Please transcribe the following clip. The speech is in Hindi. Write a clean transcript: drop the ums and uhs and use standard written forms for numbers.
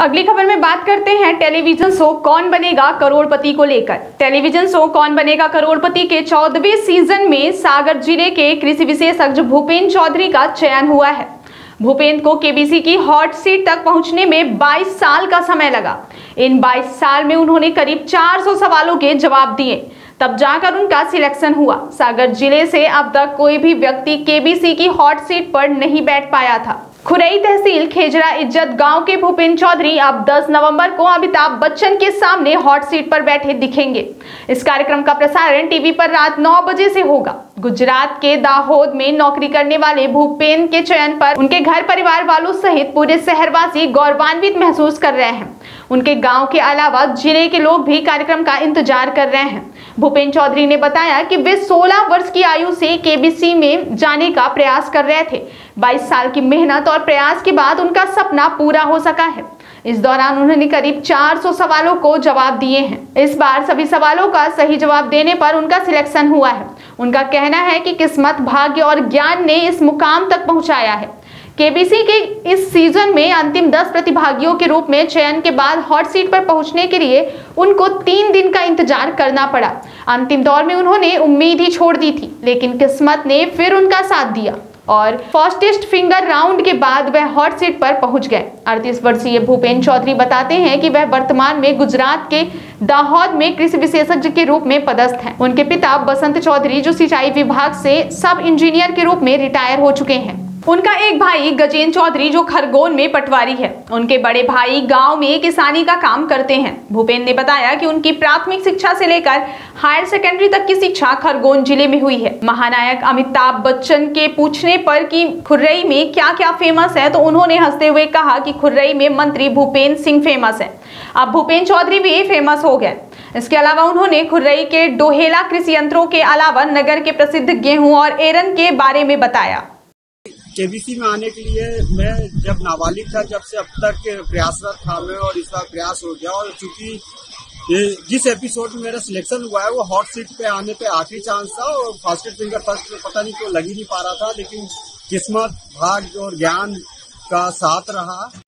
अगली खबर में बात करते हैं टेलीविजन शो कौन बनेगा करोड़पति को लेकर। टेलीविजन शो कौन बनेगा करोड़पति के 14वें सीजन में सागर जिले के कृषि विशेषज्ञ भूपेंद्र चौधरी का चयन हुआ है। भूपेंद्र को केबीसी की हॉट सीट तक पहुंचने में 22 साल का समय लगा। इन 22 साल में उन्होंने करीब 400 सवालों के जवाब दिए, तब जाकर उनका सिलेक्शन हुआ। सागर जिले से अब तक कोई भी व्यक्ति केबीसी की हॉट सीट पर नहीं बैठ पाया था। खुरई तहसील खेजरा इज्जत गांव के भूपेंद्र चौधरी अब 10 नवंबर को अमिताभ बच्चन के सामने हॉट सीट पर बैठे दिखेंगे। इस कार्यक्रम का प्रसारण टीवी पर रात 9 बजे से होगा। गुजरात के दाहोद में नौकरी करने वाले भूपेंद्र के चयन पर उनके घर परिवार वालों सहित पूरे शहरवासी गौरवान्वित महसूस कर रहे हैं। उनके गांव के अलावा जिले के लोग भी कार्यक्रम का इंतजार कर रहे हैं। भूपेंद्र चौधरी ने बताया कि वे 16 वर्ष की आयु से केबीसी में जाने का प्रयास कर रहे थे। 22 साल की मेहनत और प्रयास के बाद उनका सपना पूरा हो सका है। इस दौरान उन्होंने करीब 400 सवालों को जवाब दिए हैं। इस बार सभी सवालों का सही जवाब देने पर उनका सिलेक्शन हुआ है। उनका कहना है कि किस्मत, भाग्य और ज्ञान ने इस मुकाम तक पहुंचाया है। केबीसी के इस सीजन में अंतिम 10 प्रतिभागियों के रूप में चयन के बाद हॉट सीट पर पहुंचने के लिए उनको 3 दिन का इंतजार करना पड़ा। अंतिम दौर में उन्होंने उम्मीद ही छोड़ दी थी, लेकिन किस्मत ने फिर उनका साथ दिया और फास्टेस्ट फिंगर राउंड के बाद वह हॉट सीट पर पहुंच गए। 38 वर्षीय भूपेंद्र चौधरी बताते हैं कि वह वर्तमान में गुजरात के दाहोद में कृषि विशेषज्ञ के रूप में पदस्थ हैं। उनके पिता बसंत चौधरी जो सिंचाई विभाग से सब इंजीनियर के रूप में रिटायर हो चुके हैं। उनका एक भाई गजेंद्र चौधरी जो खरगोन में पटवारी है। उनके बड़े भाई गांव में किसानी का काम करते हैं। भूपेंद्र ने बताया कि उनकी प्राथमिक शिक्षा से लेकर हायर सेकेंडरी तक की शिक्षा खरगोन जिले में हुई है। महानायक अमिताभ बच्चन के पूछने पर कि खुर्रई में क्या क्या फेमस है, तो उन्होंने हंसते हुए कहा कि खुर्रई में मंत्री भूपेंद्र सिंह फेमस है। अब भूपेंद्र चौधरी भी फेमस हो गए। इसके अलावा उन्होंने खुर्रई के डोहेला कृषि यंत्रों के अलावा नगर के प्रसिद्ध गेहूं और एरन के बारे में बताया। केबीसी में आने के लिए मैं जब नाबालिग था, जब से अब तक प्रयासरत था मैं, और इस बार प्रयास हो गया। और चूंकि जिस एपिसोड में मेरा सिलेक्शन हुआ है वो हॉट सीट पे आने पे आखिरी चांस था, और फास्टेस्ट फिंगर फर्स्ट में पता नहीं क्यों लग ही नहीं पा रहा था, लेकिन किस्मत, भाग्य और ज्ञान का साथ रहा।